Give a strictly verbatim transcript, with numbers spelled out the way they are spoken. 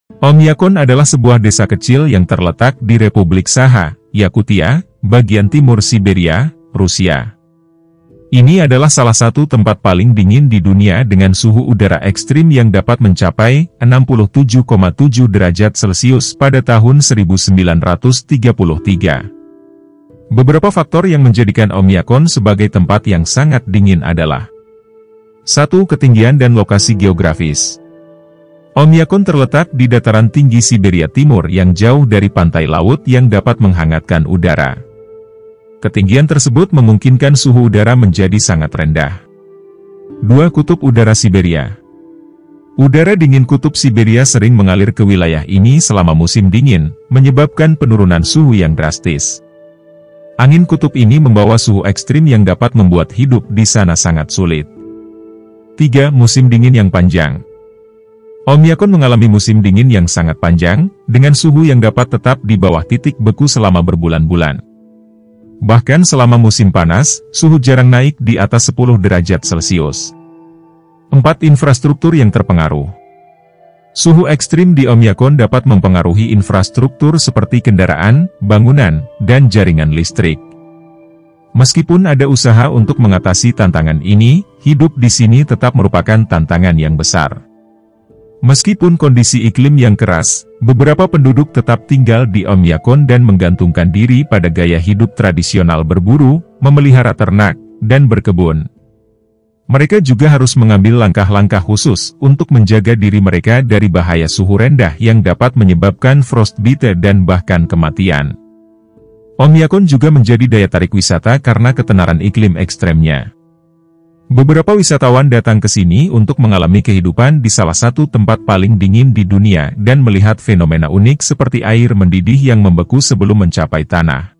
Oymyakon adalah sebuah desa kecil yang terletak di Republik Sakha, Yakutia, bagian timur Siberia, Rusia. Ini adalah salah satu tempat paling dingin di dunia dengan suhu udara ekstrim yang dapat mencapai enam puluh tujuh koma tujuh derajat Celcius pada tahun seribu sembilan ratus tiga puluh tiga. Beberapa faktor yang menjadikan Oymyakon sebagai tempat yang sangat dingin adalah: satu. Ketinggian dan lokasi geografis. Oymyakon terletak di dataran tinggi Siberia Timur yang jauh dari pantai laut yang dapat menghangatkan udara. Ketinggian tersebut memungkinkan suhu udara menjadi sangat rendah. dua. Kutub udara Siberia. Udara dingin kutub Siberia sering mengalir ke wilayah ini selama musim dingin, menyebabkan penurunan suhu yang drastis. Angin kutub ini membawa suhu ekstrim yang dapat membuat hidup di sana sangat sulit. tiga. Musim dingin yang panjang. Oymyakon mengalami musim dingin yang sangat panjang, dengan suhu yang dapat tetap di bawah titik beku selama berbulan-bulan. Bahkan selama musim panas, suhu jarang naik di atas sepuluh derajat Celcius. empat. Infrastruktur yang terpengaruh. Suhu ekstrim di Oymyakon dapat mempengaruhi infrastruktur seperti kendaraan, bangunan, dan jaringan listrik. Meskipun ada usaha untuk mengatasi tantangan ini, hidup di sini tetap merupakan tantangan yang besar. Meskipun kondisi iklim yang keras, beberapa penduduk tetap tinggal di Oymyakon dan menggantungkan diri pada gaya hidup tradisional berburu, memelihara ternak, dan berkebun. Mereka juga harus mengambil langkah-langkah khusus untuk menjaga diri mereka dari bahaya suhu rendah yang dapat menyebabkan frostbite dan bahkan kematian. Oymyakon juga menjadi daya tarik wisata karena ketenaran iklim ekstremnya. Beberapa wisatawan datang ke sini untuk mengalami kehidupan di salah satu tempat paling dingin di dunia dan melihat fenomena unik seperti air mendidih yang membeku sebelum mencapai tanah.